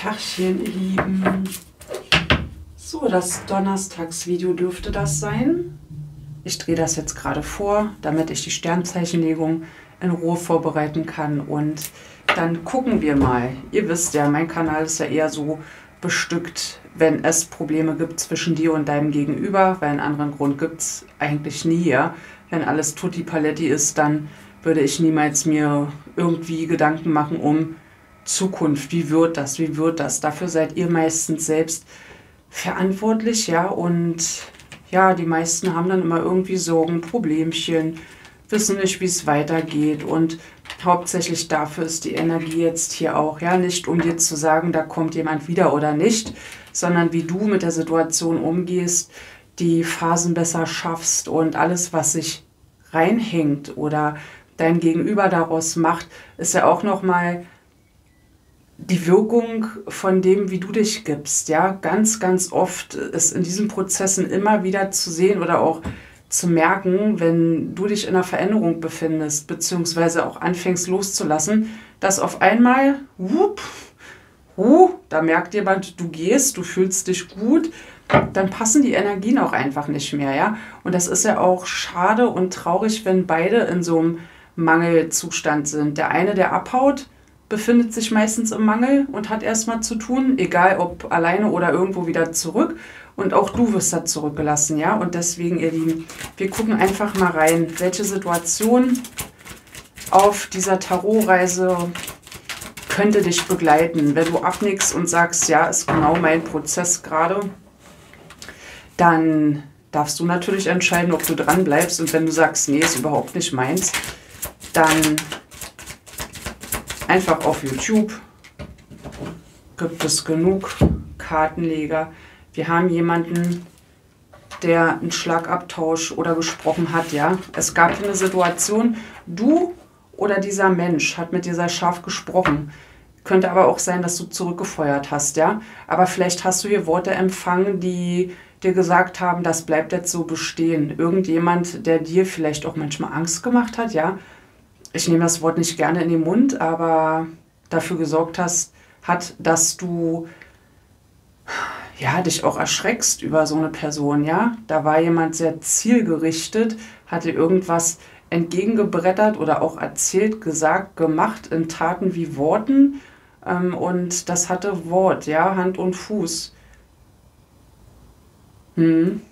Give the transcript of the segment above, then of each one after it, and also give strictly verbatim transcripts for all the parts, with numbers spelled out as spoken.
Tagchen, ihr Lieben. So, das Donnerstagsvideo dürfte das sein. Ich drehe das jetzt gerade vor, damit ich die Sternzeichenlegung in Ruhe vorbereiten kann. Und dann gucken wir mal. Ihr wisst ja, mein Kanal ist ja eher so bestückt, wenn es Probleme gibt zwischen dir und deinem Gegenüber, weil einen anderen Grund gibt es eigentlich nie. Ja? Wenn alles tutti paletti ist, dann würde ich niemals mir irgendwie Gedanken machen um Zukunft. Wie wird das? Wie wird das? Dafür seid ihr meistens selbst verantwortlich, ja, und ja, die meisten haben dann immer irgendwie Sorgen, Problemchen, wissen nicht, wie es weitergeht, und hauptsächlich dafür ist die Energie jetzt hier auch, ja, nicht um dir zu sagen, da kommt jemand wieder oder nicht, sondern wie du mit der Situation umgehst, die Phasen besser schaffst und alles, was sich reinhängt oder dein Gegenüber daraus macht, ist ja auch nochmal die Wirkung von dem, wie du dich gibst. Ja, ganz, ganz oft ist in diesen Prozessen immer wieder zu sehen oder auch zu merken, wenn du dich in einer Veränderung befindest, beziehungsweise auch anfängst loszulassen, dass auf einmal, whoop, uh, da merkt jemand, du gehst, du fühlst dich gut, dann passen die Energien auch einfach nicht mehr. Ja? Und das ist ja auch schade und traurig, wenn beide in so einem Mangelzustand sind. Der eine, der abhaut, befindet sich meistens im Mangel und hat erstmal zu tun, egal ob alleine oder irgendwo wieder zurück. Und auch du wirst da zurückgelassen, ja. Und deswegen, ihr Lieben, wir gucken einfach mal rein, welche Situation auf dieser Tarotreise könnte dich begleiten. Wenn du abnickst und sagst, ja, ist genau mein Prozess gerade, dann darfst du natürlich entscheiden, ob du dran bleibst. Und wenn du sagst, nee, ist überhaupt nicht meins, dann einfach auf YouTube gibt es genug Kartenleger. Wir haben jemanden, der einen Schlagabtausch oder gesprochen hat, ja. Es gab eine Situation, du oder dieser Mensch hat mit dir sehr scharf gesprochen. Könnte aber auch sein, dass du zurückgefeuert hast, ja. Aber vielleicht hast du hier Worte empfangen, die dir gesagt haben, das bleibt jetzt so bestehen. Irgendjemand, der dir vielleicht auch manchmal Angst gemacht hat, ja. Ich nehme das Wort nicht gerne in den Mund, aber dafür gesorgt hast, hat, dass du ja, dich auch erschreckst über so eine Person, ja. Da war jemand sehr zielgerichtet, hatte irgendwas entgegengebrettert oder auch erzählt, gesagt, gemacht in Taten wie Worten, ähm, und das hatte Wort, ja, Hand und Fuß. Hm.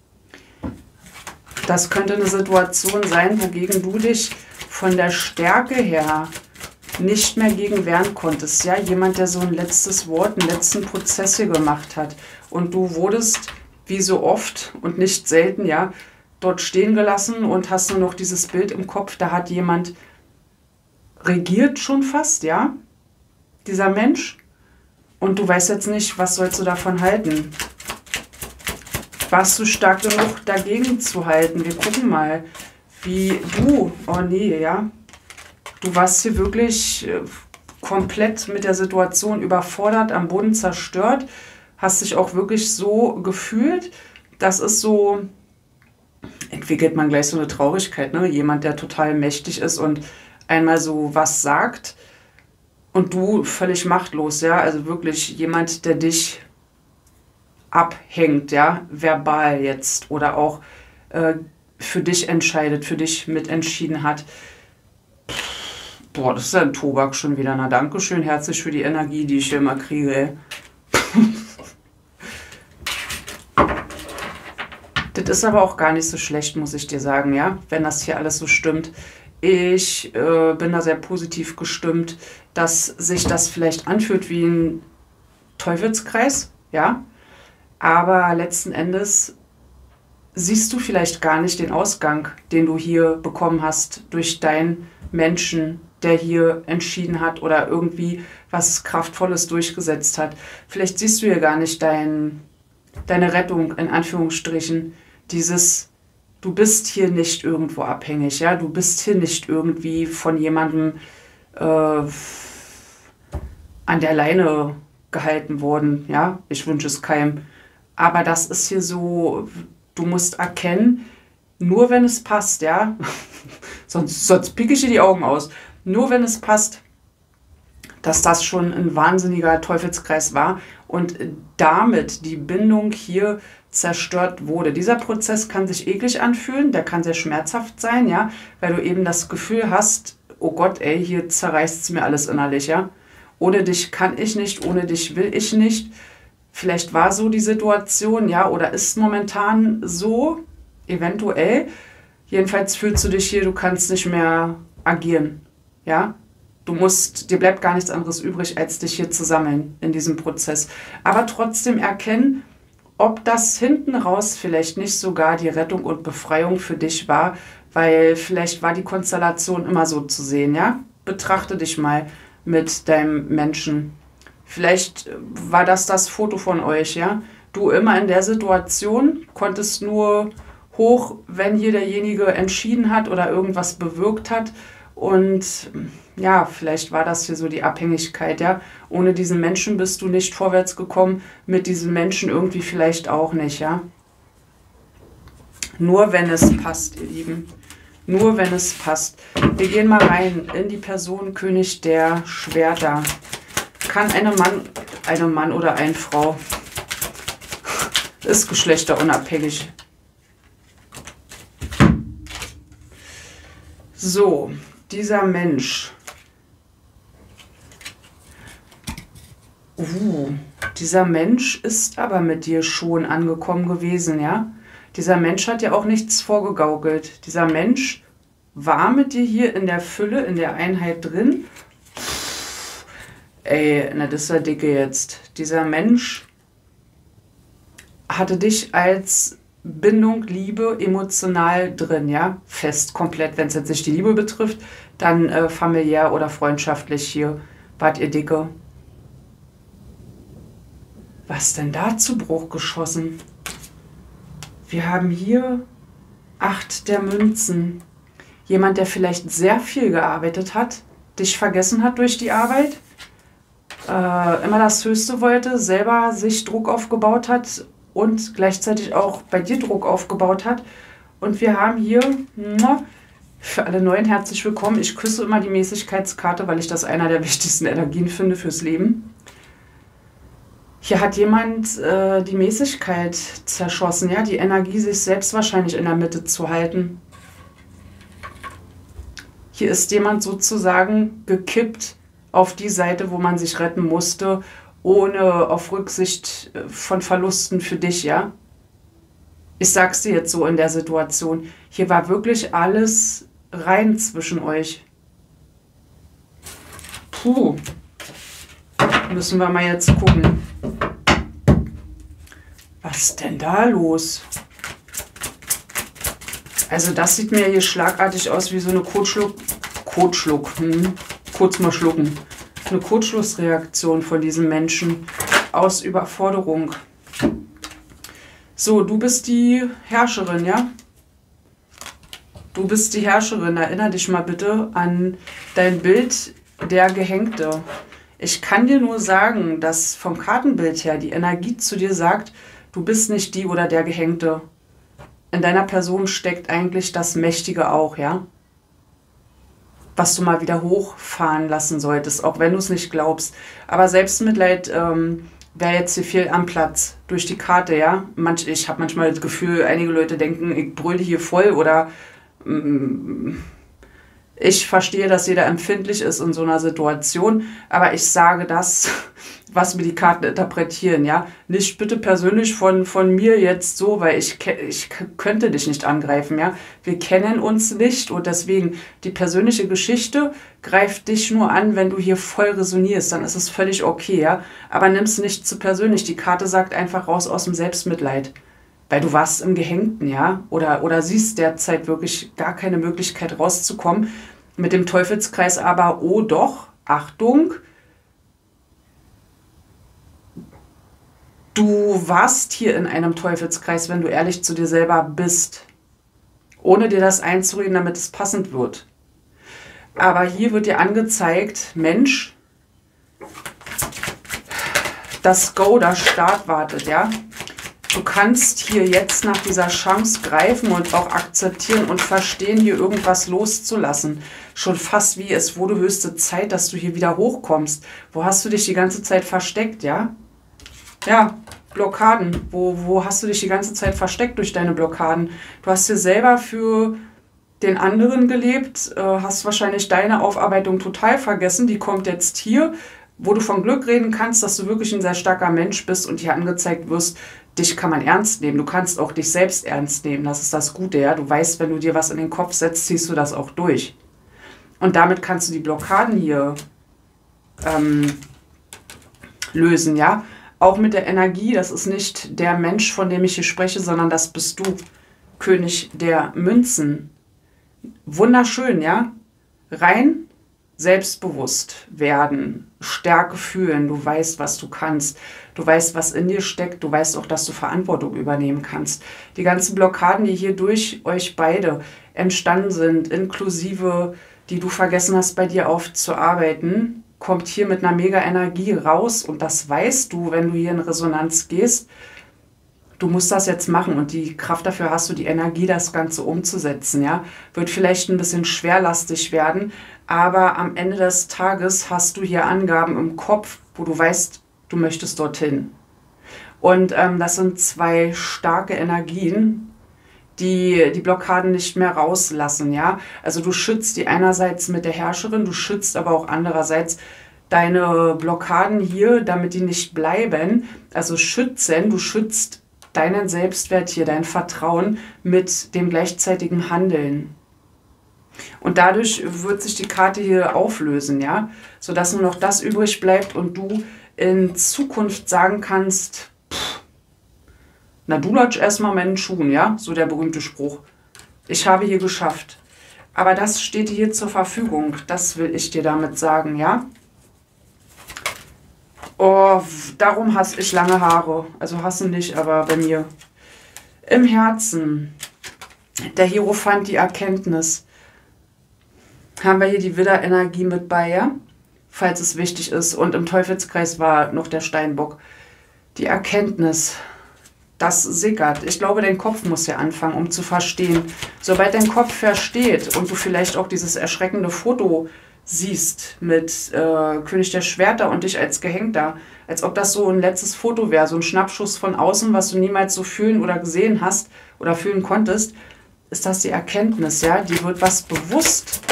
Das könnte eine Situation sein, wogegen du dich von der Stärke her nicht mehr gegen wehren konntest. Ja, jemand, der so ein letztes Wort, einen letzten Prozess hier gemacht hat. Und du wurdest, wie so oft und nicht selten, ja, dort stehen gelassen und hast nur noch dieses Bild im Kopf, da hat jemand regiert schon fast, ja, dieser Mensch. Und du weißt jetzt nicht, was sollst du davon halten. Warst du stark genug, dagegen zu halten? Wir gucken mal, wie du, oh nee, ja, du warst hier wirklich äh, komplett mit der Situation überfordert, am Boden zerstört, hast dich auch wirklich so gefühlt. Das ist so, entwickelt man gleich so eine Traurigkeit, ne? Jemand, der total mächtig ist und einmal so was sagt und du völlig machtlos, ja, also wirklich jemand, der dich abhängt, ja, verbal jetzt oder auch äh, für dich entscheidet, für dich mitentschieden hat. Boah, das ist ja ein Tobak schon wieder. Na, dankeschön, herzlich für die Energie, die ich hier immer kriege, ey. Das ist aber auch gar nicht so schlecht, muss ich dir sagen, ja, wenn das hier alles so stimmt. Ich äh, bin da sehr positiv gestimmt, dass sich das vielleicht anfühlt wie ein Teufelskreis, ja, aber letzten Endes siehst du vielleicht gar nicht den Ausgang, den du hier bekommen hast durch deinen Menschen, der hier entschieden hat oder irgendwie was Kraftvolles durchgesetzt hat. Vielleicht siehst du hier gar nicht dein, deine Rettung, in Anführungsstrichen, dieses, du bist hier nicht irgendwo abhängig, ja, du bist hier nicht irgendwie von jemandem äh, an der Leine gehalten worden, ja, ich wünsche es keinem. Aber das ist hier so, du musst erkennen, nur wenn es passt, ja, sonst, sonst picke ich dir die Augen aus, nur wenn es passt, dass das schon ein wahnsinniger Teufelskreis war und damit die Bindung hier zerstört wurde. Dieser Prozess kann sich eklig anfühlen, der kann sehr schmerzhaft sein, ja, weil du eben das Gefühl hast, oh Gott, ey, hier zerreißt es mir alles innerlich, ja. Ohne dich kann ich nicht, ohne dich will ich nicht. Vielleicht war so die Situation, ja, oder ist momentan so, eventuell. Jedenfalls fühlst du dich hier, du kannst nicht mehr agieren, ja. Du musst, dir bleibt gar nichts anderes übrig, als dich hier zu sammeln in diesem Prozess. Aber trotzdem erkennen, ob das hinten raus vielleicht nicht sogar die Rettung und Befreiung für dich war, weil vielleicht war die Konstellation immer so zu sehen, ja? Betrachte dich mal mit deinem Menschen. Vielleicht war das das Foto von euch, ja? Du immer in der Situation, konntest nur hoch, wenn hier derjenige entschieden hat oder irgendwas bewirkt hat. Und ja, vielleicht war das hier so die Abhängigkeit, ja. Ohne diesen Menschen bist du nicht vorwärts gekommen, mit diesem Menschen irgendwie vielleicht auch nicht, ja. Nur wenn es passt, ihr Lieben. Nur wenn es passt. Wir gehen mal rein in die Person König der Schwerter. Kann eine Mann, eine Mann oder eine Frau, ist geschlechterunabhängig. So, dieser Mensch. Uh, dieser Mensch ist aber mit dir schon angekommen gewesen, ja? Dieser Mensch hat ja auch nichts vorgegaukelt. Dieser Mensch war mit dir hier in der Fülle, in der Einheit drin. Ey, na, das ist ja dicke jetzt. Dieser Mensch hatte dich als Bindung, Liebe, emotional drin, ja, fest, komplett. Wenn es jetzt nicht die Liebe betrifft, dann äh, familiär oder freundschaftlich hier wart ihr dicke. Was denn da zu Bruch geschossen? Wir haben hier acht der Münzen. Jemand, der vielleicht sehr viel gearbeitet hat, dich vergessen hat durch die Arbeit, äh, immer das Höchste wollte, selber sich Druck aufgebaut hat und gleichzeitig auch bei dir Druck aufgebaut hat. Und wir haben hier, für alle Neuen herzlich willkommen. Ich küsse immer die Mäßigkeitskarte, weil ich das einer der wichtigsten Energien finde fürs Leben. Hier hat jemand äh, die Mäßigkeit zerschossen, ja, die Energie, sich selbst wahrscheinlich in der Mitte zu halten. Hier ist jemand sozusagen gekippt auf die Seite, wo man sich retten musste, ohne auf Rücksicht von Verlusten für dich, ja. Ich sag's dir jetzt so in der Situation. Hier war wirklich alles rein zwischen euch. Puh. Müssen wir mal jetzt gucken. Was ist denn da los? Also das sieht mir hier schlagartig aus wie so eine Kotschluck... Kotschluck, hm. Kurz mal schlucken. Eine Kurzschlussreaktion von diesem Menschen aus Überforderung. So, du bist die Herrscherin, ja? Du bist die Herrscherin. Erinner dich mal bitte an dein Bild der Gehängte. Ich kann dir nur sagen, dass vom Kartenbild her die Energie zu dir sagt, du bist nicht die oder der Gehängte. In deiner Person steckt eigentlich das Mächtige auch, ja? Was du mal wieder hochfahren lassen solltest, auch wenn du es nicht glaubst. Aber Selbstmitleid ähm, wäre jetzt hier viel am Platz durch die Karte, ja. Manch, ich habe manchmal das Gefühl, einige Leute denken, ich brülle hier voll oder mm, ich verstehe, dass jeder empfindlich ist in so einer Situation, aber ich sage das, was mir die Karten interpretieren, ja. Nicht bitte persönlich von, von mir jetzt so, weil ich, ich könnte dich nicht angreifen, ja. Wir kennen uns nicht und deswegen die persönliche Geschichte greift dich nur an, wenn du hier voll resonierst, dann ist es völlig okay, ja. Aber nimm es nicht zu persönlich. Die Karte sagt einfach raus aus dem Selbstmitleid. Weil du warst im Gehängten, ja. Oder, oder siehst derzeit wirklich gar keine Möglichkeit rauszukommen. Mit dem Teufelskreis aber, oh doch, Achtung, du warst hier in einem Teufelskreis, wenn du ehrlich zu dir selber bist, ohne dir das einzureden, damit es passend wird. Aber hier wird dir angezeigt, Mensch, das Go, das Start wartet, ja. Du kannst hier jetzt nach dieser Chance greifen und auch akzeptieren und verstehen, hier irgendwas loszulassen. Schon fast wie es wurde höchste Zeit, dass du hier wieder hochkommst. Wo hast du dich die ganze Zeit versteckt, ja? Ja, Blockaden. Wo, wo hast du dich die ganze Zeit versteckt durch deine Blockaden? Du hast dir selber für den anderen gelebt, hast wahrscheinlich deine Aufarbeitung total vergessen. Die kommt jetzt hier, wo du von Glück reden kannst, dass du wirklich ein sehr starker Mensch bist und hier angezeigt wirst, dich kann man ernst nehmen. Du kannst auch dich selbst ernst nehmen. Das ist das Gute, ja. Du weißt, wenn du dir was in den Kopf setzt, ziehst du das auch durch. Und damit kannst du die Blockaden hier ähm, lösen, ja. Auch mit der Energie, das ist nicht der Mensch, von dem ich hier spreche, sondern das bist du, König der Münzen. Wunderschön, ja. Rein selbstbewusst werden, Stärke fühlen, du weißt, was du kannst, du weißt, was in dir steckt, du weißt auch, dass du Verantwortung übernehmen kannst. Die ganzen Blockaden, die hier durch euch beide entstanden sind, inklusive, die du vergessen hast, bei dir aufzuarbeiten, kommt hier mit einer mega Energie raus und das weißt du, wenn du hier in Resonanz gehst. Du musst das jetzt machen und die Kraft dafür hast du, die Energie, das Ganze umzusetzen. Ja? Wird vielleicht ein bisschen schwerlastig werden, aber am Ende des Tages hast du hier Angaben im Kopf, wo du weißt, du möchtest dorthin. Und ähm, das sind zwei starke Energien, die die Blockaden nicht mehr rauslassen. Ja? Also du schützt die einerseits mit der Herrscherin, du schützt aber auch andererseits deine Blockaden hier, damit die nicht bleiben. Also schützen, du schützt deinen Selbstwert hier, dein Vertrauen mit dem gleichzeitigen Handeln. Und dadurch wird sich die Karte hier auflösen, ja, sodass nur noch das übrig bleibt und du in Zukunft sagen kannst, pff, na du lutsch erstmal meinen Schuhen, ja, so der berühmte Spruch. Ich habe hier geschafft. Aber das steht dir hier zur Verfügung, das will ich dir damit sagen, ja. Oh, darum hasse ich lange Haare. Also hassen nicht, aber bei mir. Im Herzen. Der Hierophant, die Erkenntnis. Haben wir hier die Widderenergie mit bei, ja? Falls es wichtig ist. Und im Teufelskreis war noch der Steinbock. Die Erkenntnis. Das sickert. Ich glaube, dein Kopf muss ja anfangen, um zu verstehen. Sobald dein Kopf versteht und du vielleicht auch dieses erschreckende Foto siehst mit äh, König der Schwerter und dich als Gehängter, als ob das so ein letztes Foto wäre, so ein Schnappschuss von außen, was du niemals so fühlen oder gesehen hast oder fühlen konntest, ist das die Erkenntnis, ja, die wird was bewusst.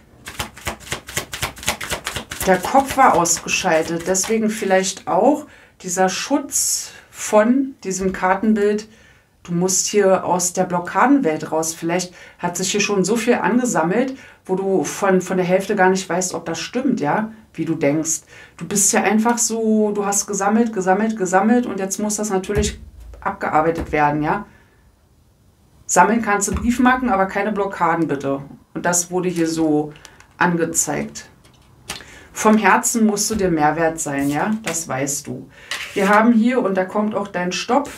Der Kopf war ausgeschaltet, deswegen vielleicht auch dieser Schutz von diesem Kartenbild. Du musst hier aus der Blockadenwelt raus. Vielleicht hat sich hier schon so viel angesammelt, wo du von, von der Hälfte gar nicht weißt, ob das stimmt, ja, wie du denkst. Du bist ja einfach so, du hast gesammelt, gesammelt, gesammelt und jetzt muss das natürlich abgearbeitet werden, ja. Sammeln kannst du Briefmarken, aber keine Blockaden bitte. Und das wurde hier so angezeigt. Vom Herzen musst du dir Mehrwert sein, ja, das weißt du. Wir haben hier, und da kommt auch dein Stopp,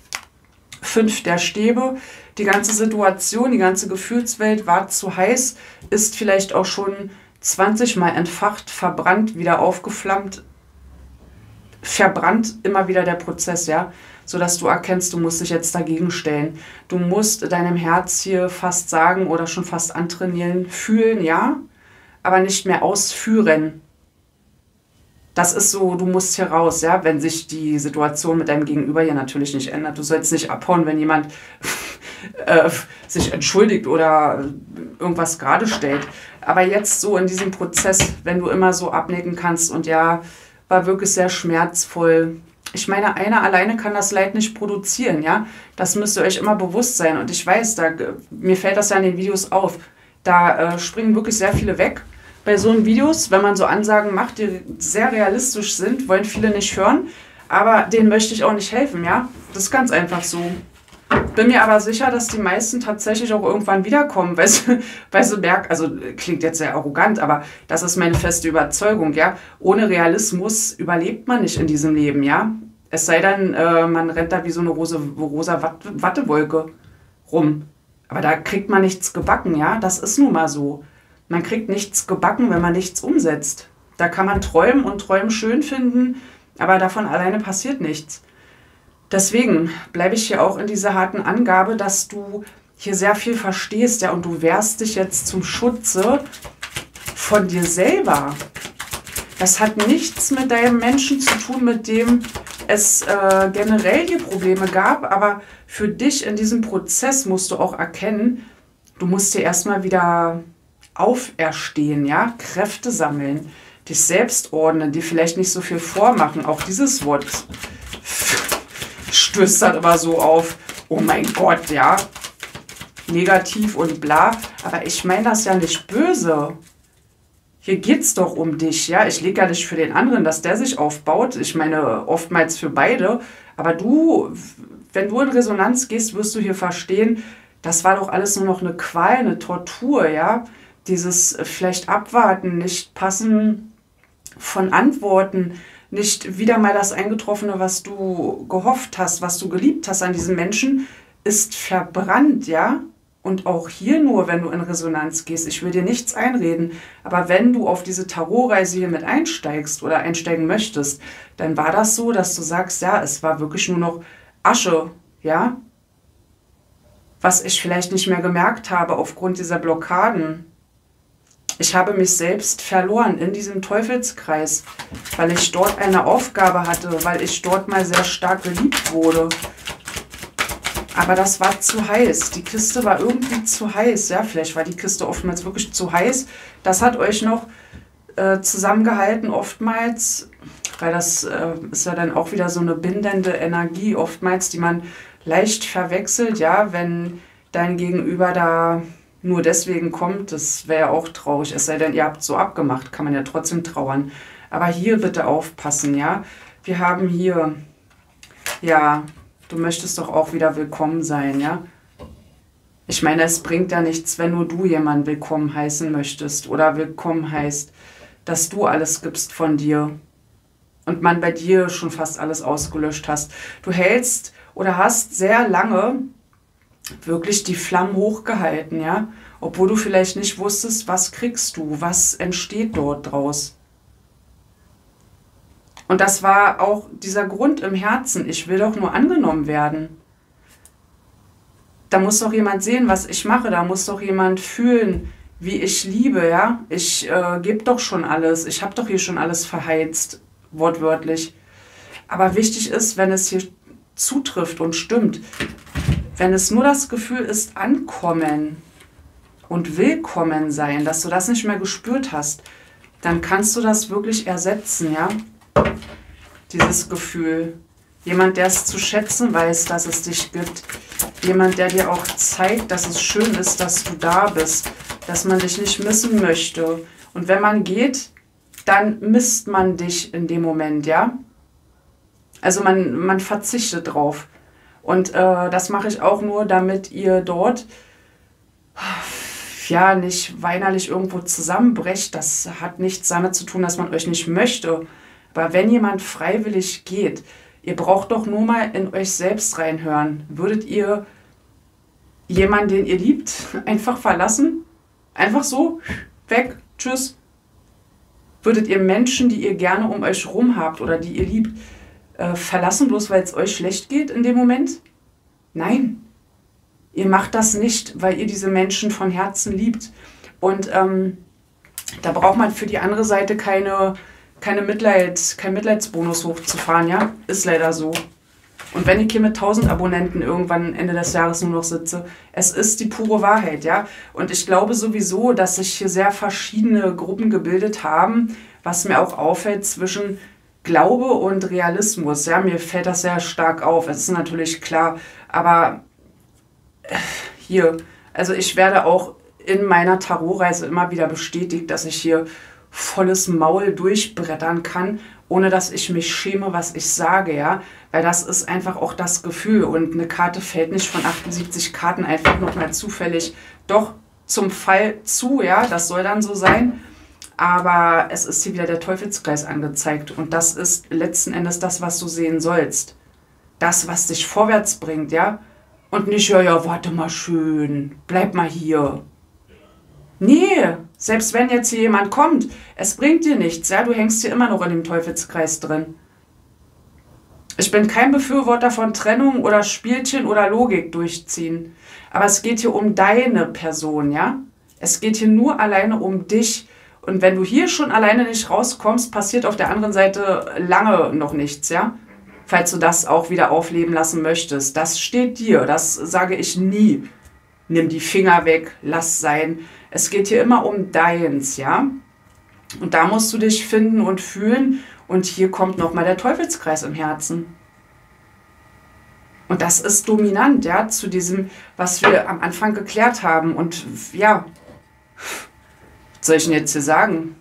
fünf der Stäbe. Die ganze Situation, die ganze Gefühlswelt war zu heiß, ist vielleicht auch schon zwanzig Mal entfacht, verbrannt, wieder aufgeflammt, verbrannt immer wieder der Prozess, ja, sodass du erkennst, du musst dich jetzt dagegen stellen. Du musst deinem Herz hier fast sagen oder schon fast antrainieren, fühlen, ja, aber nicht mehr ausführen. Das ist so, du musst hier raus, ja, wenn sich die Situation mit deinem Gegenüber hier natürlich nicht ändert. Du sollst nicht abhauen, wenn jemand äh, sich entschuldigt oder irgendwas gerade stellt. Aber jetzt so in diesem Prozess, wenn du immer so abnicken kannst und ja, war wirklich sehr schmerzvoll. Ich meine, einer alleine kann das Leid nicht produzieren, ja. Das müsst ihr euch immer bewusst sein. Und ich weiß, da, mir fällt das ja in den Videos auf, da äh, springen wirklich sehr viele weg. Bei so einen Videos, wenn man so Ansagen macht, die sehr realistisch sind, wollen viele nicht hören, aber denen möchte ich auch nicht helfen, ja. Das ist ganz einfach so. Bin mir aber sicher, dass die meisten tatsächlich auch irgendwann wiederkommen, weil sie, weil sie merken, also klingt jetzt sehr arrogant, aber das ist meine feste Überzeugung, ja. Ohne Realismus überlebt man nicht in diesem Leben, ja. Es sei denn, äh, man rennt da wie so eine rose, rosa Watte, Wattewolke rum. Aber da kriegt man nichts gebacken, ja. Das ist nun mal so. Man kriegt nichts gebacken, wenn man nichts umsetzt. Da kann man träumen und Träumen schön finden, aber davon alleine passiert nichts. Deswegen bleibe ich hier auch in dieser harten Angabe, dass du hier sehr viel verstehst, ja, und du wehrst dich jetzt zum Schutze von dir selber. Das hat nichts mit deinem Menschen zu tun, mit dem es äh, generell hier Probleme gab, aber für dich in diesem Prozess musst du auch erkennen, du musst dir erstmal wieder auferstehen, ja, Kräfte sammeln, dich selbst ordnen, dir vielleicht nicht so viel vormachen. Auch dieses Wort stößt dann immer so auf, oh mein Gott, ja, negativ und bla, aber ich meine das ja nicht böse. Hier geht es doch um dich, ja. Ich lege ja nicht für den anderen, dass der sich aufbaut. Ich meine, oftmals für beide. Aber du, wenn du in Resonanz gehst, wirst du hier verstehen, das war doch alles nur noch eine Qual, eine Tortur, ja. Dieses vielleicht abwarten, nicht passen von Antworten, nicht wieder mal das Eingetroffene, was du gehofft hast, was du geliebt hast an diesen Menschen, ist verbrannt, ja. Und auch hier nur, wenn du in Resonanz gehst, ich will dir nichts einreden, aber wenn du auf diese Tarotreise hier mit einsteigst oder einsteigen möchtest, dann war das so, dass du sagst, ja, es war wirklich nur noch Asche, ja, was ich vielleicht nicht mehr gemerkt habe aufgrund dieser Blockaden. Ich habe mich selbst verloren in diesem Teufelskreis, weil ich dort eine Aufgabe hatte, weil ich dort mal sehr stark geliebt wurde. Aber das war zu heiß. Die Kiste war irgendwie zu heiß. Ja, vielleicht war die Kiste oftmals wirklich zu heiß. Das hat euch noch äh, zusammengehalten oftmals, weil das äh, ist ja dann auch wieder so eine bindende Energie oftmals, die man leicht verwechselt. Ja, wenn dein Gegenüber da nur deswegen kommt, das wäre ja auch traurig. Es sei denn, ihr habt so abgemacht, kann man ja trotzdem trauern. Aber hier bitte aufpassen, ja. Wir haben hier, ja... Du möchtest doch auch wieder willkommen sein, ja? Ich meine, es bringt ja nichts, wenn nur du jemanden willkommen heißen möchtest oder willkommen heißt, dass du alles gibst von dir und man bei dir schon fast alles ausgelöscht hast. Du hältst oder hast sehr lange wirklich die Flammen hochgehalten, ja? Obwohl du vielleicht nicht wusstest, was kriegst du, was entsteht dort draus. Und das war auch dieser Grund im Herzen, ich will doch nur angenommen werden. Da muss doch jemand sehen, was ich mache, da muss doch jemand fühlen, wie ich liebe, ja. Ich äh, gebe doch schon alles, ich habe doch hier schon alles verheizt, wortwörtlich. Aber wichtig ist, wenn es hier zutrifft und stimmt, wenn es nur das Gefühl ist, ankommen und willkommen sein, dass du das nicht mehr gespürt hast, dann kannst du das wirklich ersetzen, ja. Dieses Gefühl. Jemand, der es zu schätzen weiß, dass es dich gibt. Jemand, der dir auch zeigt, dass es schön ist, dass du da bist. Dass man dich nicht missen möchte. Und wenn man geht, dann misst man dich in dem Moment, ja? Also man, man verzichtet drauf. Und äh, das mache ich auch nur, damit ihr dort ja nicht weinerlich irgendwo zusammenbrecht. Das hat nichts damit zu tun, dass man euch nicht möchte. Aber wenn jemand freiwillig geht, ihr braucht doch nur mal in euch selbst reinhören. Würdet ihr jemanden, den ihr liebt, einfach verlassen? Einfach so, weg, tschüss. Würdet ihr Menschen, die ihr gerne um euch rum habt oder die ihr liebt, äh, verlassen, bloß weil es euch schlecht geht in dem Moment? Nein. Ihr macht das nicht, weil ihr diese Menschen von Herzen liebt. Und ähm, da braucht man für die andere Seite keine... keine Mitleid, kein Mitleidsbonus hochzufahren, ja, ist leider so. Und wenn ich hier mit tausend Abonnenten irgendwann Ende des Jahres nur noch sitze, es ist die pure Wahrheit, ja. Und ich glaube sowieso, dass sich hier sehr verschiedene Gruppen gebildet haben, was mir auch auffällt zwischen Glaube und Realismus. Ja, mir fällt das sehr stark auf, es ist natürlich klar, aber hier, also ich werde auch in meiner Tarotreise immer wieder bestätigt, dass ich hier volles Maul durchbrettern kann, ohne dass ich mich schäme, was ich sage, ja, weil das ist einfach auch das Gefühl und eine Karte fällt nicht von achtundsiebzig Karten einfach nochmal zufällig doch zum Fall zu, ja, das soll dann so sein, aber es ist hier wieder der Teufelskreis angezeigt und das ist letzten Endes das, was du sehen sollst, das, was dich vorwärts bringt, ja, und nicht, ja, ja, warte mal schön, bleib mal hier. Nee, selbst wenn jetzt hier jemand kommt, es bringt dir nichts, ja, du hängst hier immer noch in dem Teufelskreis drin. Ich bin kein Befürworter von Trennung oder Spielchen oder Logik durchziehen. Aber es geht hier um deine Person, ja? Es geht hier nur alleine um dich. Und wenn du hier schon alleine nicht rauskommst, passiert auf der anderen Seite lange noch nichts, ja? Falls du das auch wieder aufleben lassen möchtest. Das steht dir, das sage ich nie. Nimm die Finger weg, lass sein. Es geht hier immer um deins, ja? Und da musst du dich finden und fühlen. Und hier kommt nochmal der Teufelskreis im Herzen. Und das ist dominant, ja, zu diesem, was wir am Anfang geklärt haben. Und ja, was soll ich denn jetzt hier sagen?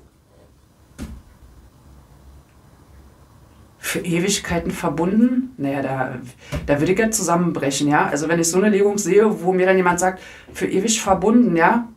Für Ewigkeiten verbunden? Naja, da, da würde ich ja zusammenbrechen, ja. Also wenn ich so eine Legung sehe, wo mir dann jemand sagt, für ewig verbunden, ja.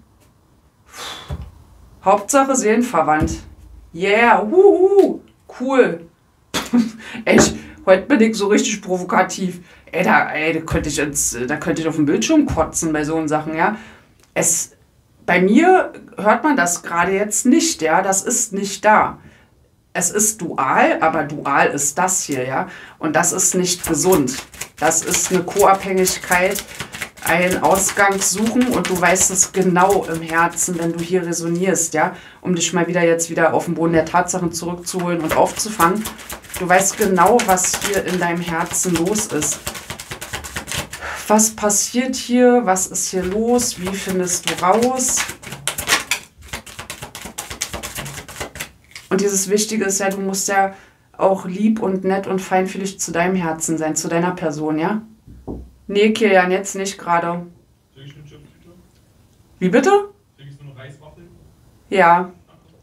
Hauptsache seelenverwandt. Yeah, wuhu, cool. Echt, heute bin ich so richtig provokativ. Ey, da, ey, da könnte ich ins, da könnte ich auf dem Bildschirm kotzen bei so Sachen, ja. Es, bei mir hört man das gerade jetzt nicht, ja. Das ist nicht da. Es ist dual, aber dual ist das hier, ja. Und das ist nicht gesund. Das ist eine Co-Abhängigkeit, einen Ausgang suchen und du weißt es genau im Herzen, wenn du hier resonierst, ja, um dich mal wieder jetzt wieder auf den Boden der Tatsachen zurückzuholen und aufzufangen. Du weißt genau, was hier in deinem Herzen los ist. Was passiert hier? Was ist hier los? Wie findest du raus? Und dieses Wichtige ist ja, du musst ja auch lieb und nett und feinfühlig zu deinem Herzen sein, zu deiner Person, ja? Nee, Kilian, jetzt nicht gerade. Krieg ich eine Chipstüte? Wie bitte? Krieg ich so eine Reiswaffel? Ja.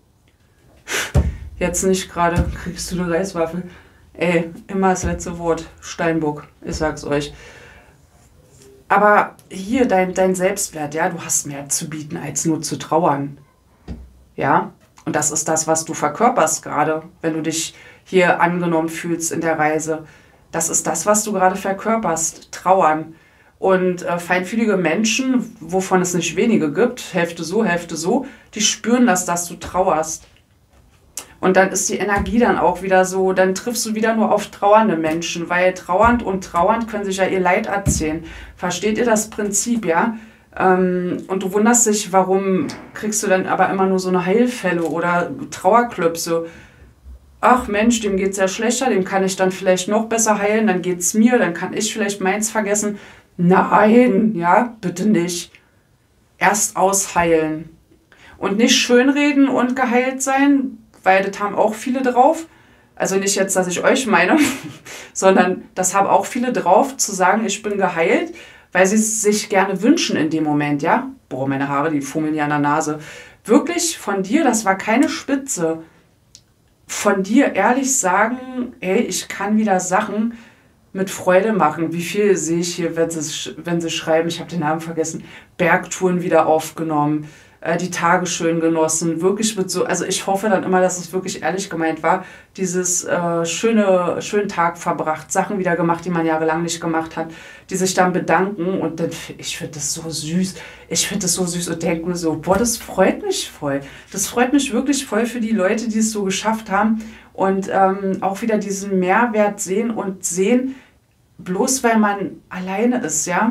Jetzt nicht gerade. Kriegst du eine Reiswaffel? Ey, immer das letzte Wort. Steinbock, ich sag's euch. Aber hier, dein, dein Selbstwert, ja, du hast mehr zu bieten, als nur zu trauern. Ja? Und das ist das, was du verkörperst gerade, wenn du dich hier angenommen fühlst in der Reise. Das ist das, was du gerade verkörperst, Trauern. Und äh, feinfühlige Menschen, wovon es nicht wenige gibt, Hälfte so, Hälfte so, die spüren das, dass du trauerst. Und dann ist die Energie dann auch wieder so, dann triffst du wieder nur auf trauernde Menschen, weil trauernd und trauernd können sich ja ihr Leid erzählen. Versteht ihr das Prinzip, ja? Ähm, und du wunderst dich, warum kriegst du dann aber immer nur so eine Heilfälle oder Trauerklöpse. Ach Mensch, dem geht es ja schlechter, dem kann ich dann vielleicht noch besser heilen, dann geht es mir, dann kann ich vielleicht meins vergessen. Nein, ja, bitte nicht. Erst ausheilen. Und nicht schönreden und geheilt sein, weil das haben auch viele drauf. Also nicht jetzt, dass ich euch meine, sondern das haben auch viele drauf, zu sagen, ich bin geheilt, weil sie es sich gerne wünschen in dem Moment, ja. Boah, meine Haare, die fummeln ja an der Nase. Wirklich von dir, das war keine Spitze. Von dir ehrlich sagen, ey, ich kann wieder Sachen mit Freude machen. Wie viel sehe ich hier, wenn sie, wenn sie schreiben, ich habe den Namen vergessen, Bergtouren wieder aufgenommen, äh, die Tage schön genossen, wirklich mit so, also ich hoffe dann immer, dass es wirklich ehrlich gemeint war, dieses äh, schöne, schönen Tag verbracht, Sachen wieder gemacht, die man jahrelang nicht gemacht hat, die sich dann bedanken und dann, ich finde das so süß, ich finde das so süß und denke mir so, boah, das freut mich voll, das freut mich wirklich voll für die Leute, die es so geschafft haben und ähm, auch wieder diesen Mehrwert sehen und sehen, bloß weil man alleine ist, ja,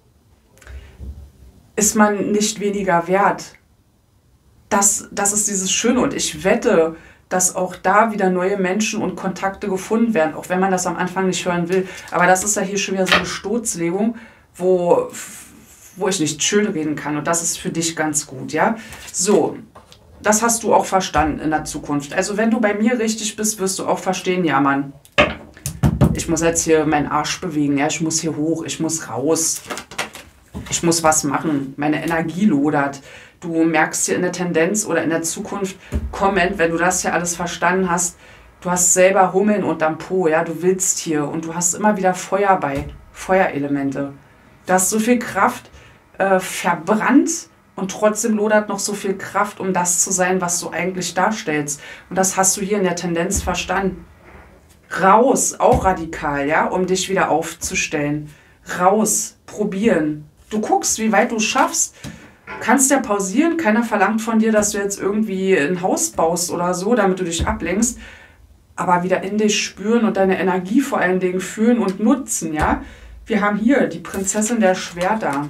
ist man nicht weniger wert. Das, das ist dieses Schöne und ich wette, dass auch da wieder neue Menschen und Kontakte gefunden werden, auch wenn man das am Anfang nicht hören will. Aber das ist ja hier schon wieder so eine Sturzlegung, wo, wo ich nicht schön reden kann und das ist für dich ganz gut, ja. So, das hast du auch verstanden in der Zukunft. Also wenn du bei mir richtig bist, wirst du auch verstehen, ja Mann, ich muss jetzt hier meinen Arsch bewegen, ja, ich muss hier hoch, ich muss raus. Ich muss was machen, meine Energie lodert. Du merkst hier in der Tendenz oder in der Zukunft kommend, wenn du das hier alles verstanden hast, du hast selber Hummeln unterm Po, ja, du willst hier und du hast immer wieder Feuer bei, Feuerelemente. Du hast so viel Kraft äh, verbrannt und trotzdem lodert noch so viel Kraft, um das zu sein, was du eigentlich darstellst. Und das hast du hier in der Tendenz verstanden. Raus, auch radikal, ja, um dich wieder aufzustellen. Raus, probieren. Du guckst, wie weit du schaffst, kannst ja pausieren, keiner verlangt von dir, dass du jetzt irgendwie ein Haus baust oder so, damit du dich ablenkst. aber wieder in dich spüren und deine Energie vor allen Dingen fühlen und nutzen, ja. Wir haben hier die Prinzessin der Schwerter.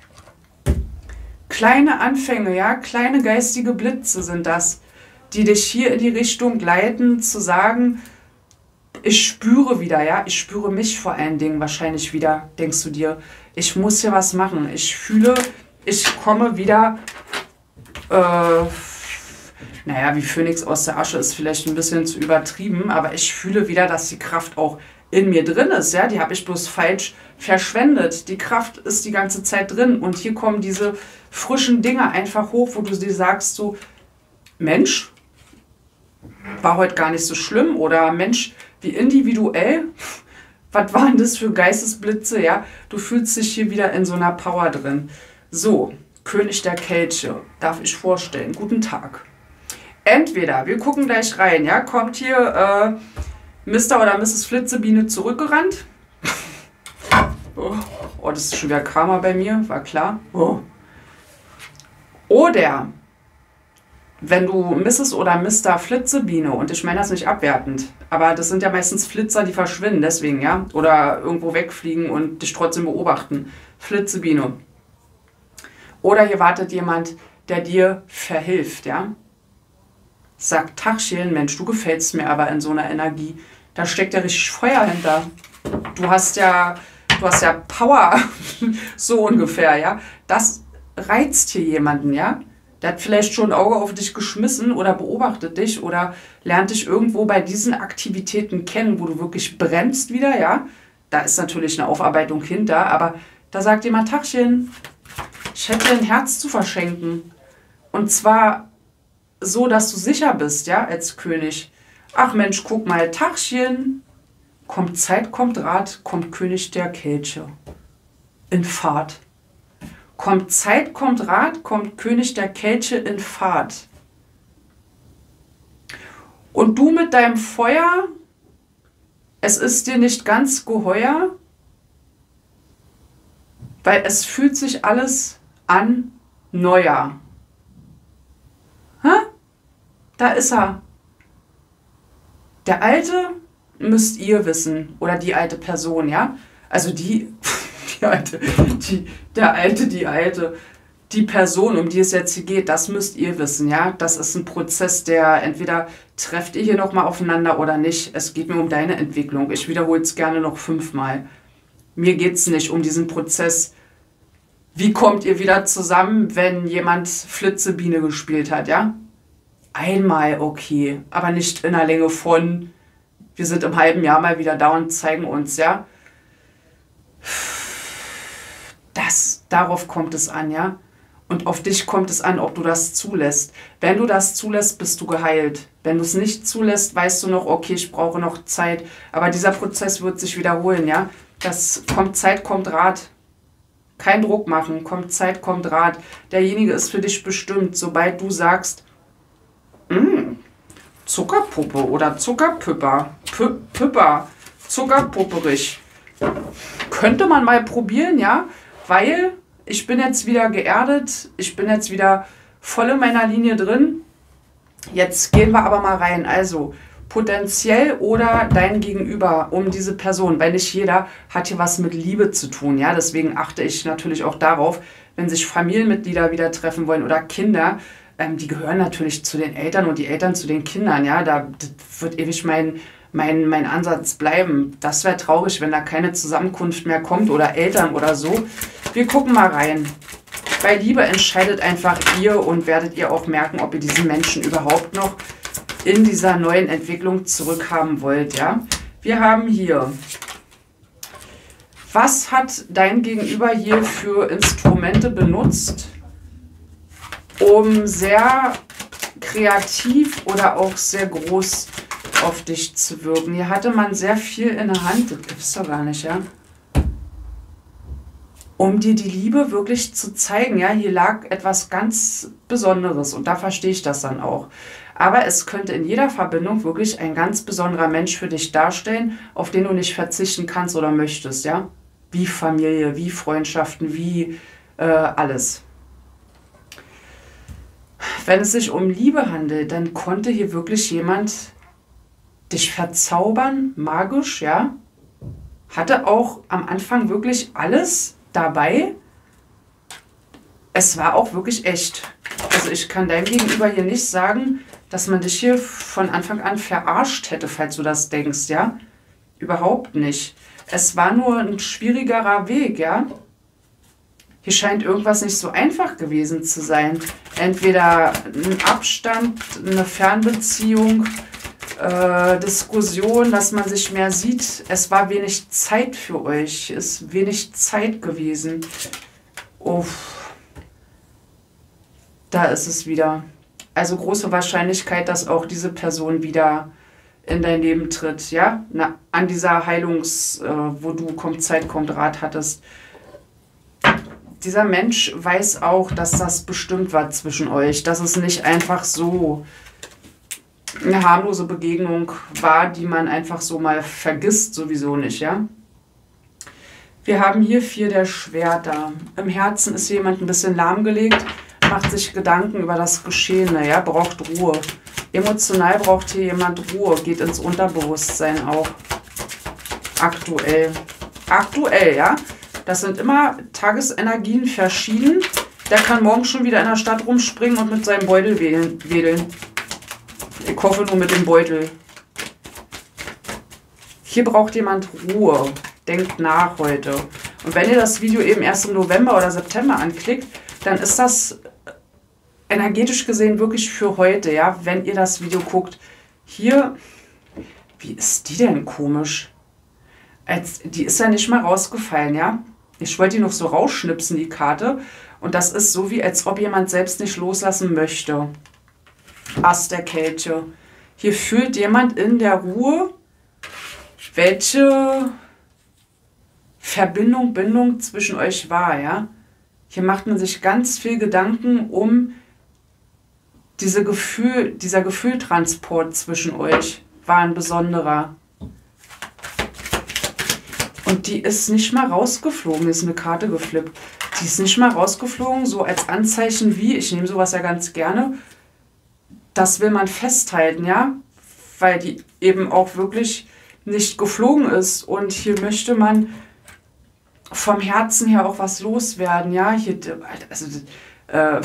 Kleine Anfänge, ja, kleine geistige Blitze sind das, die dich hier in die Richtung leiten, zu sagen, ich spüre wieder, ja, ich spüre mich vor allen Dingen wahrscheinlich wieder, denkst du dir, ich muss hier was machen, ich fühle, ich komme wieder, äh, naja, wie Phönix aus der Asche ist vielleicht ein bisschen zu übertrieben, aber ich fühle wieder, dass die Kraft auch in mir drin ist, ja, die habe ich bloß falsch verschwendet, die Kraft ist die ganze Zeit drin und hier kommen diese frischen Dinge einfach hoch, wo du dir sagst so, Mensch, war heute gar nicht so schlimm oder Mensch, wie individuell, was waren das für Geistesblitze, ja, du fühlst dich hier wieder in so einer Power drin. So, König der Kelche, darf ich vorstellen, guten Tag. Entweder, wir gucken gleich rein, ja, kommt hier äh, Mister oder Misses Flitzebiene zurückgerannt. Oh, oh, das ist schon wieder Karma bei mir, war klar. Oh. Oder, wenn du Misses oder Mister Flitzebiene, und ich meine das nicht abwertend, aber das sind ja meistens Flitzer, die verschwinden, deswegen, ja, oder irgendwo wegfliegen und dich trotzdem beobachten. Flitzebiene. Oder hier wartet jemand, der dir verhilft, ja. Sagt, Tachchen, Mensch, du gefällst mir aber in so einer Energie. Da steckt ja richtig Feuer hinter. Du hast ja, du hast ja Power, so ungefähr, ja. Das reizt hier jemanden, ja. Der hat vielleicht schon ein Auge auf dich geschmissen oder beobachtet dich oder lernt dich irgendwo bei diesen Aktivitäten kennen, wo du wirklich brennst wieder, ja. Da ist natürlich eine Aufarbeitung hinter, aber da sagt jemand, Tachchen, ich hätte dir ein Herz zu verschenken. Und zwar so, dass du sicher bist, ja, als König. Ach Mensch, guck mal, Tachchen. Kommt Zeit, kommt Rat, kommt König der Kelche. In Fahrt. Kommt Zeit, kommt Rat, kommt König der Kelche in Fahrt. Und du mit deinem Feuer, es ist dir nicht ganz geheuer, weil es fühlt sich alles an neuer. Hä? Da ist er. Der Alte müsst ihr wissen. Oder die alte Person, ja? Also die, die Alte, die, der Alte, die Alte. Die Person, um die es jetzt hier geht, das müsst ihr wissen, ja? Das ist ein Prozess, der entweder trefft ihr hier nochmal aufeinander oder nicht. Es geht mir um deine Entwicklung. Ich wiederhole es gerne noch fünfmal. Mir geht es nicht um diesen Prozess. Wie kommt ihr wieder zusammen, wenn jemand Flitzebiene gespielt hat, ja? Einmal okay, aber nicht in der Länge von, wir sind im halben Jahr mal wieder da und zeigen uns, ja? Das, darauf kommt es an, ja? Und auf dich kommt es an, ob du das zulässt. Wenn du das zulässt, bist du geheilt. Wenn du es nicht zulässt, weißt du noch, okay, ich brauche noch Zeit. Aber dieser Prozess wird sich wiederholen, ja? Das kommt Zeit, kommt Rat. Kein Druck machen, kommt Zeit, kommt Rat. Derjenige ist für dich bestimmt, sobald du sagst, mm, Zuckerpuppe oder Zuckerpüpper, Pü Püpper, Zuckerpupperig. Könnte man mal probieren, ja, weil ich bin jetzt wieder geerdet, ich bin jetzt wieder voll in meiner Linie drin. Jetzt gehen wir aber mal rein, also potenziell oder dein Gegenüber um diese Person, weil nicht jeder hat hier was mit Liebe zu tun, ja, deswegen achte ich natürlich auch darauf, wenn sich Familienmitglieder wieder treffen wollen oder Kinder, ähm, die gehören natürlich zu den Eltern und die Eltern zu den Kindern, ja, da das wird ewig mein, mein, mein Ansatz bleiben. Das wäre traurig, wenn da keine Zusammenkunft mehr kommt oder Eltern oder so. Wir gucken mal rein. Bei Liebe entscheidet einfach ihr und werdet ihr auch merken, ob ihr diesen Menschen überhaupt noch in dieser neuen Entwicklung zurückhaben wollt, ja. Wir haben hier, was hat dein Gegenüber hier für Instrumente benutzt, um sehr kreativ oder auch sehr groß auf dich zu wirken? Hier hatte man sehr viel in der Hand, das gibt es doch gar nicht, ja. Um dir die Liebe wirklich zu zeigen, ja, hier lag etwas ganz Besonderes und da verstehe ich das dann auch. Aber es könnte in jeder Verbindung wirklich ein ganz besonderer Mensch für dich darstellen, auf den du nicht verzichten kannst oder möchtest, ja. Wie Familie, wie Freundschaften, wie äh, alles. Wenn es sich um Liebe handelt, dann konnte hier wirklich jemand dich verzaubern, magisch, ja. Hatte auch am Anfang wirklich alles dabei. Es war auch wirklich echt. Also ich kann deinem Gegenüber hier nicht sagen, dass man dich hier von Anfang an verarscht hätte, falls du das denkst, ja. Überhaupt nicht. Es war nur ein schwierigerer Weg, ja. Hier scheint irgendwas nicht so einfach gewesen zu sein. Entweder ein Abstand, eine Fernbeziehung, äh, Diskussion, dass man sich mehr sieht. Es war wenig Zeit für euch. Es ist wenig Zeit gewesen. Uff. Da ist es wieder. Also große Wahrscheinlichkeit, dass auch diese Person wieder in dein Leben tritt, ja? Na, an dieser Heilungs-, äh, wo du kommt Zeit, kommt Rat hattest. Dieser Mensch weiß auch, dass das bestimmt war zwischen euch, dass es nicht einfach so eine harmlose Begegnung war, die man einfach so mal vergisst, sowieso nicht, ja? Wir haben hier vier der Schwerter. Im Herzen ist jemand ein bisschen lahmgelegt, macht sich Gedanken über das Geschehene, ja, braucht Ruhe. Emotional braucht hier jemand Ruhe, geht ins Unterbewusstsein auch. Aktuell. Aktuell, ja. Das sind immer Tagesenergien verschieden. Der kann morgen schon wieder in der Stadt rumspringen und mit seinem Beutel wedeln. Ich hoffe nur mit dem Beutel. Hier braucht jemand Ruhe. Denkt nach heute. Und wenn ihr das Video eben erst im November oder September anklickt, dann ist das energetisch gesehen wirklich für heute, ja, wenn ihr das Video guckt. Hier, wie ist die denn komisch? Als, die ist ja nicht mal rausgefallen, ja. Ich wollte die noch so rausschnipsen, die Karte. Und das ist so, wie als ob jemand selbst nicht loslassen möchte. Ass der Kelche. Hier fühlt jemand in der Ruhe, welche Verbindung, Bindung zwischen euch war, ja. Hier macht man sich ganz viel Gedanken um diese Gefühl, dieser Gefühltransport zwischen euch war ein besonderer. Und die ist nicht mal rausgeflogen, hier ist eine Karte geflippt. Die ist nicht mal rausgeflogen, so als Anzeichen wie, ich nehme sowas ja ganz gerne, das will man festhalten, ja, weil die eben auch wirklich nicht geflogen ist. Und hier möchte man vom Herzen her auch was loswerden, ja, hier, also, äh,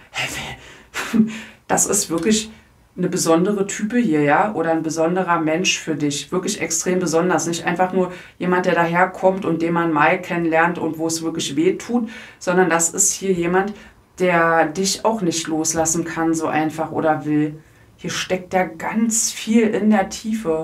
das ist wirklich eine besondere Type hier, ja, oder ein besonderer Mensch für dich, wirklich extrem besonders, nicht einfach nur jemand, der daherkommt und den man mal kennenlernt und wo es wirklich weh tut, sondern das ist hier jemand, der dich auch nicht loslassen kann so einfach oder will. Hier steckt ja ganz viel in der Tiefe.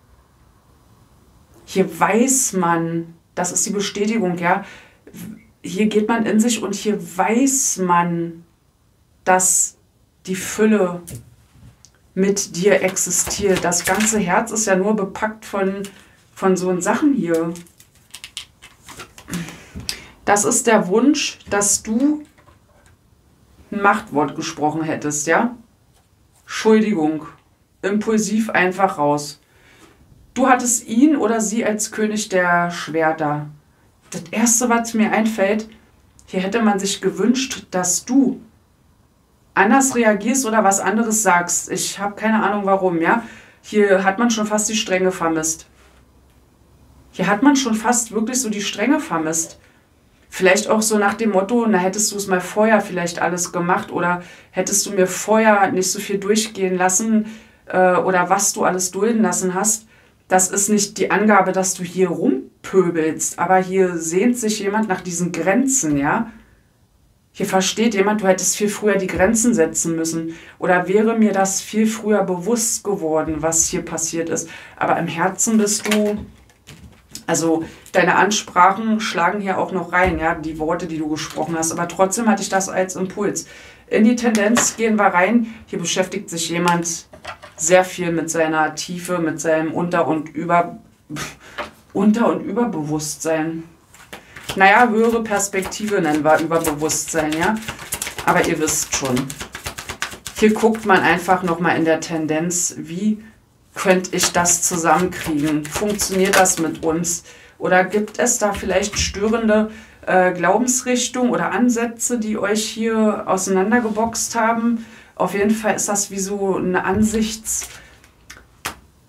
Hier weiß man, das ist die Bestätigung, ja, hier geht man in sich und hier weiß man, dass die Fülle mit dir existiert. Das ganze Herz ist ja nur bepackt von, von so Sachen hier. Das ist der Wunsch, dass du ein Machtwort gesprochen hättest, ja? Entschuldigung. Impulsiv einfach raus. Du hattest ihn oder sie als König der Schwerter. Das Erste, was mir einfällt, hier hätte man sich gewünscht, dass du anders reagierst oder was anderes sagst. Ich habe keine Ahnung warum, ja. Hier hat man schon fast die Strenge vermisst. Hier hat man schon fast wirklich so die Strenge vermisst. Vielleicht auch so nach dem Motto, na hättest du es mal vorher vielleicht alles gemacht oder hättest du mir vorher nicht so viel durchgehen lassen äh, oder was du alles dulden lassen hast. Das ist nicht die Angabe, dass du hier rumpöbelst, aber hier sehnt sich jemand nach diesen Grenzen, ja. Hier versteht jemand, du hättest viel früher die Grenzen setzen müssen. Oder wäre mir das viel früher bewusst geworden, was hier passiert ist. Aber im Herzen bist du, also deine Ansprachen schlagen hier auch noch rein, ja, die Worte, die du gesprochen hast. Aber trotzdem hatte ich das als Impuls. In die Tendenz gehen wir rein. Hier beschäftigt sich jemand sehr viel mit seiner Tiefe, mit seinem Unter- und Über, Unter- und Überbewusstsein. Naja, höhere Perspektive nennen wir Überbewusstsein, ja. Aber ihr wisst schon. Hier guckt man einfach nochmal in der Tendenz, wie könnte ich das zusammenkriegen? Funktioniert das mit uns? Oder gibt es da vielleicht störende äh, Glaubensrichtungen oder Ansätze, die euch hier auseinandergeboxt haben? Auf jeden Fall ist das wie so eine Ansichts...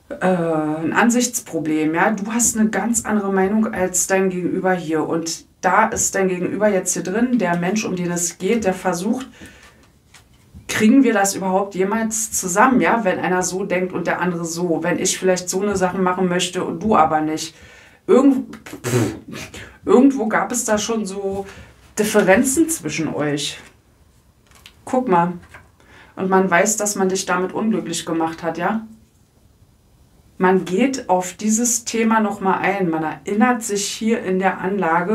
äh, ein Ansichtsproblem. Ja? Du hast eine ganz andere Meinung als dein Gegenüber hier. Und da ist dein Gegenüber jetzt hier drin, der Mensch, um den es geht, der versucht, kriegen wir das überhaupt jemals zusammen, ja, wenn einer so denkt und der andere so, wenn ich vielleicht so eine Sache machen möchte und du aber nicht. Irgendwo, irgendwo gab es da schon so Differenzen zwischen euch. Guck mal. Und man weiß, dass man dich damit unglücklich gemacht hat, ja? Man geht auf dieses Thema nochmal ein. Man erinnert sich hier in der Anlage,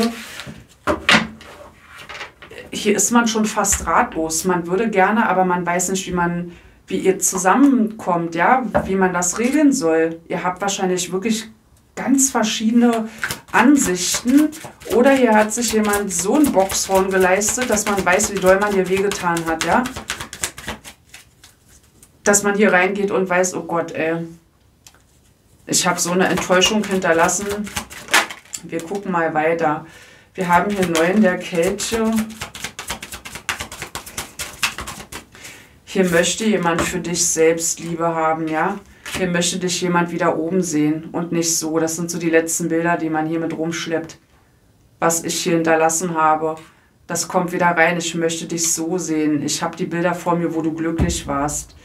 hier ist man schon fast ratlos. Man würde gerne, aber man weiß nicht, wie man, wie ihr zusammenkommt, ja, wie man das regeln soll. Ihr habt wahrscheinlich wirklich ganz verschiedene Ansichten. Oder hier hat sich jemand so ein Boxhorn geleistet, dass man weiß, wie doll man hier wehgetan hat, ja. Dass man hier reingeht und weiß, oh Gott, ey, ich habe so eine Enttäuschung hinterlassen. Wir gucken mal weiter. Wir haben hier neun der Kelche. Hier möchte jemand für dich Selbstliebe haben, ja. Hier möchte dich jemand wieder oben sehen und nicht so. Das sind so die letzten Bilder, die man hier mit rumschleppt. Was ich hier hinterlassen habe. Das kommt wieder rein. Ich möchte dich so sehen. Ich habe die Bilder vor mir, wo du glücklich warst.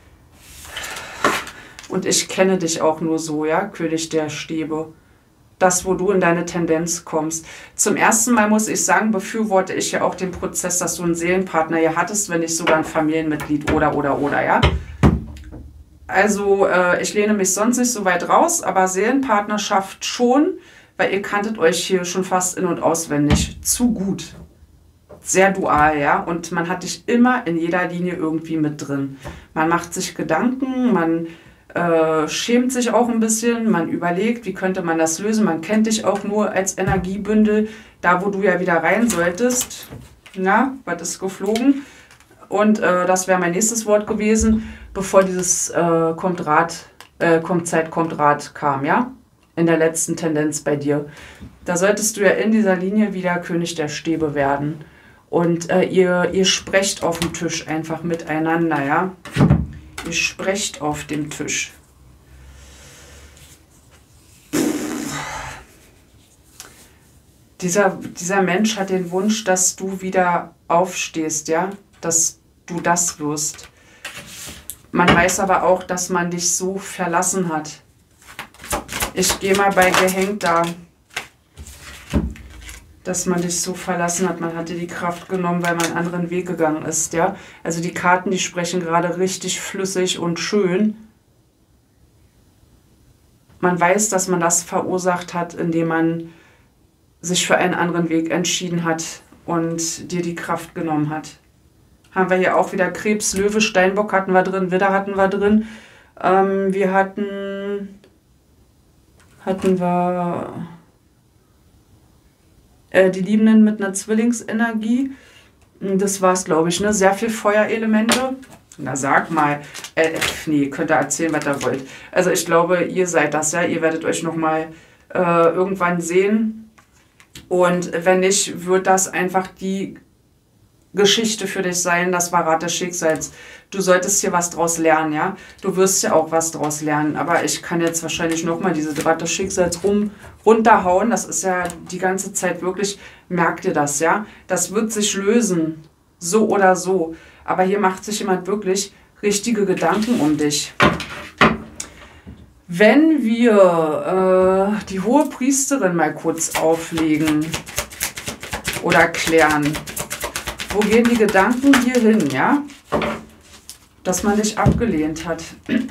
Und ich kenne dich auch nur so, ja, König der Stäbe. Das, wo du in deine Tendenz kommst. Zum ersten Mal muss ich sagen, befürworte ich ja auch den Prozess, dass du einen Seelenpartner hier hattest, wenn nicht sogar ein Familienmitglied oder, oder, oder, ja. Also, äh, ich lehne mich sonst nicht so weit raus, aber Seelenpartnerschaft schon, weil ihr kanntet euch hier schon fast in- und auswendig. Zu gut. Sehr dual, ja. Und man hat dich immer in jeder Linie irgendwie mit drin. Man macht sich Gedanken, man Äh, schämt sich auch ein bisschen, man überlegt, wie könnte man das lösen. Man kennt dich auch nur als Energiebündel, da wo du ja wieder rein solltest. Na, was ist geflogen? Und äh, das wäre mein nächstes Wort gewesen, bevor dieses äh, kommt Rat, äh, kommt Zeit, kommt Rat kam, ja? In der letzten Tendenz bei dir. Da solltest du ja in dieser Linie wieder König der Stäbe werden. Und äh, ihr, ihr sprecht auf dem Tisch einfach miteinander, ja? Ihr sprecht auf dem Tisch. Dieser, dieser Mensch hat den Wunsch, dass du wieder aufstehst, ja, dass du das wirst. Man weiß aber auch, dass man dich so verlassen hat. Ich gehe mal bei gehängt da, dass man dich so verlassen hat. Man hat dir die Kraft genommen, weil man einen anderen Weg gegangen ist, ja. Also die Karten, die sprechen gerade richtig flüssig und schön. Man weiß, dass man das verursacht hat, indem man sich für einen anderen Weg entschieden hat und dir die Kraft genommen hat. Haben wir hier auch wieder Krebs, Löwe, Steinbock hatten wir drin, Widder hatten wir drin. Ähm, wir hatten, hatten wir äh, die Liebenden mit einer Zwillingsenergie. Das war es, glaube ich, ne? Sehr viel Feuerelemente. Na sag mal, äh, nee, könnt ihr erzählen, was ihr wollt. Also ich glaube, ihr seid das, ja. Ihr werdet euch nochmal äh, irgendwann sehen. Und wenn nicht, wird das einfach die Geschichte für dich sein, das war Rat des Schicksals. Du solltest hier was draus lernen, ja. Du wirst ja auch was draus lernen. Aber ich kann jetzt wahrscheinlich nochmal diese Rat des Schicksals rum, runterhauen. Das ist ja die ganze Zeit wirklich, merkt ihr das, ja. Das wird sich lösen, so oder so. Aber hier macht sich jemand wirklich richtige Gedanken um dich. Wenn wir äh, die hohe Priesterin mal kurz auflegen oder klären, wo gehen die Gedanken hier hin, ja? Dass man dich abgelehnt hat.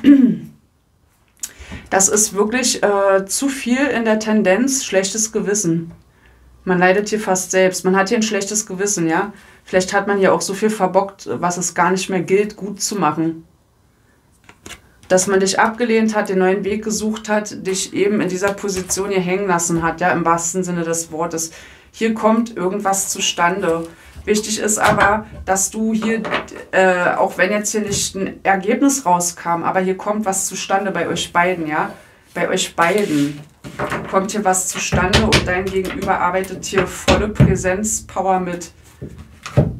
Das ist wirklich äh, zu viel in der Tendenz, schlechtes Gewissen. Man leidet hier fast selbst. Man hat hier ein schlechtes Gewissen, ja? Vielleicht hat man hier auch so viel verbockt, was es gar nicht mehr gilt, gut zu machen. Dass man dich abgelehnt hat, den neuen Weg gesucht hat, dich eben in dieser Position hier hängen lassen hat, ja, im wahrsten Sinne des Wortes. Hier kommt irgendwas zustande. Wichtig ist aber, dass du hier, äh, auch wenn jetzt hier nicht ein Ergebnis rauskam, aber hier kommt was zustande bei euch beiden, ja, bei euch beiden kommt hier was zustande und dein Gegenüber arbeitet hier volle Präsenzpower mit,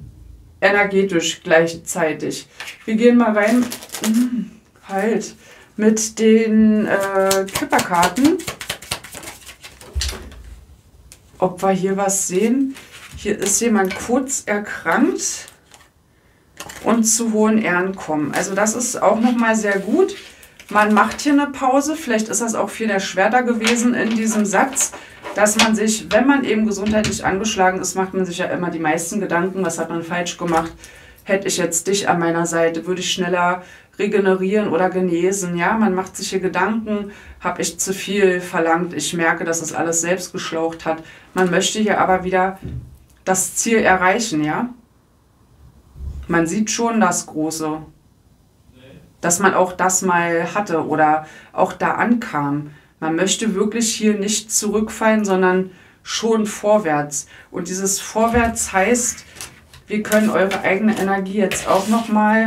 energetisch gleichzeitig. Wir gehen mal rein. Halt, mit den äh, Kipperkarten. Ob wir hier was sehen. Hier ist jemand kurz erkrankt und zu hohen Ehren kommen. Also das ist auch nochmal sehr gut. Man macht hier eine Pause. Vielleicht ist das auch viel der Schwerter gewesen in diesem Satz, dass man sich, wenn man eben gesundheitlich angeschlagen ist, macht man sich ja immer die meisten Gedanken, was hat man falsch gemacht. Hätte ich jetzt dich an meiner Seite, würde ich schneller regenerieren oder genesen. Ja, man macht sich hier Gedanken, habe ich zu viel verlangt. Ich merke, dass es alles selbst geschlaucht hat. Man möchte hier aber wieder das Ziel erreichen, ja. Man sieht schon das Große, dass man auch das mal hatte oder auch da ankam. Man möchte wirklich hier nicht zurückfallen, sondern schon vorwärts. Und dieses Vorwärts heißt, wir können eure eigene Energie jetzt auch nochmal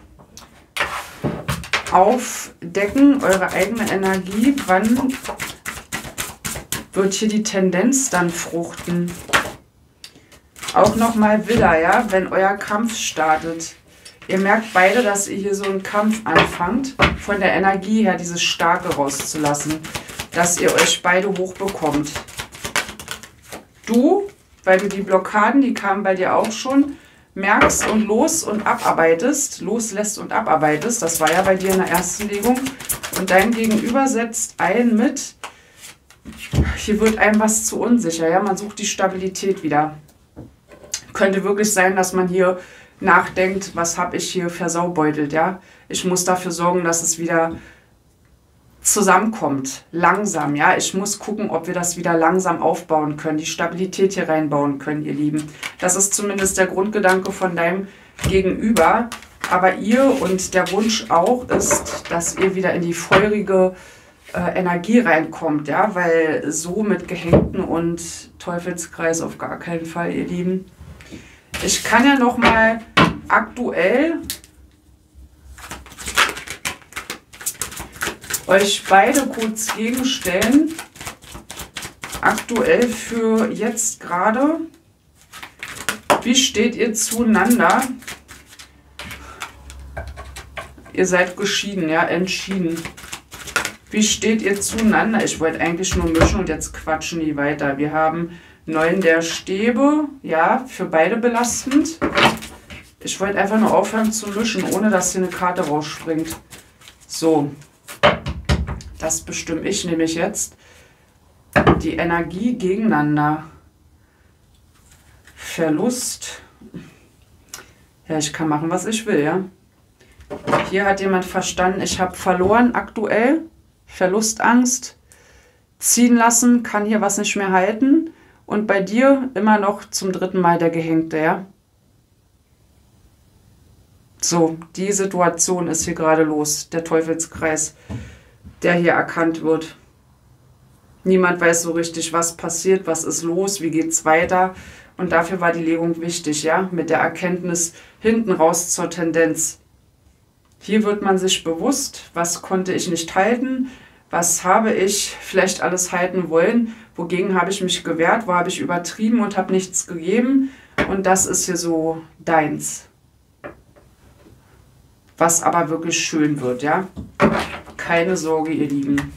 aufdecken, eure eigene Energie. Wann wird hier die Tendenz dann fruchten? Auch nochmal Widder, ja, wenn euer Kampf startet. Ihr merkt beide, dass ihr hier so einen Kampf anfangt, von der Energie her dieses Starke rauszulassen, dass ihr euch beide hochbekommt. Du, weil du die Blockaden, die kamen bei dir auch schon, merkst und los und abarbeitest, loslässt und abarbeitest, das war ja bei dir in der ersten Legung, und dein Gegenüber setzt ein mit, hier wird einem was zu unsicher, ja, man sucht die Stabilität wieder. Könnte wirklich sein, dass man hier nachdenkt, was habe ich hier versaubeutelt, ja. Ich muss dafür sorgen, dass es wieder zusammenkommt, langsam, ja. Ich muss gucken, ob wir das wieder langsam aufbauen können, die Stabilität hier reinbauen können, ihr Lieben. Das ist zumindest der Grundgedanke von deinem Gegenüber. Aber ihr und der Wunsch auch ist, dass ihr wieder in die feurige äh, Energie reinkommt, ja. Weil so mit Gehängten und Teufelskreis auf gar keinen Fall, ihr Lieben. Ich kann ja noch mal aktuell euch beide kurz gegenstellen. Aktuell für jetzt gerade. Wie steht ihr zueinander? Ihr seid geschieden, ja, entschieden. Wie steht ihr zueinander? Ich wollte eigentlich nur mischen und jetzt quatschen die weiter. Wir haben neun der Stäbe, ja, für beide belastend. Ich wollte einfach nur aufhören zu mischen, ohne dass hier eine Karte rausspringt. So, das bestimme ich nämlich jetzt. Die Energie gegeneinander. Verlust. Ja, ich kann machen, was ich will, ja. Hier hat jemand verstanden, ich habe verloren aktuell. Verlustangst. Ziehen lassen, kann hier was nicht mehr halten. Und bei dir immer noch zum dritten Mal der Gehängte, ja? So, die Situation ist hier gerade los. Der Teufelskreis, der hier erkannt wird. Niemand weiß so richtig, was passiert, was ist los, wie geht's weiter. Und dafür war die Legung wichtig, ja? Mit der Erkenntnis hinten raus zur Tendenz. Hier wird man sich bewusst, was konnte ich nicht halten, was habe ich vielleicht alles halten wollen, wogegen habe ich mich gewehrt, wo habe ich übertrieben und habe nichts gegeben. Und das ist hier so deins. Was aber wirklich schön wird, ja. Keine Sorge, ihr Lieben.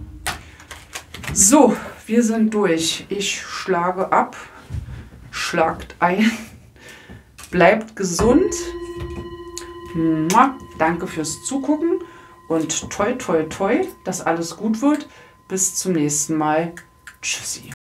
So, wir sind durch. Ich schlage ab, schlagt ein, bleibt gesund. Danke fürs Zugucken und toi toi toi, dass alles gut wird. Bis zum nächsten Mal. Tschüssi.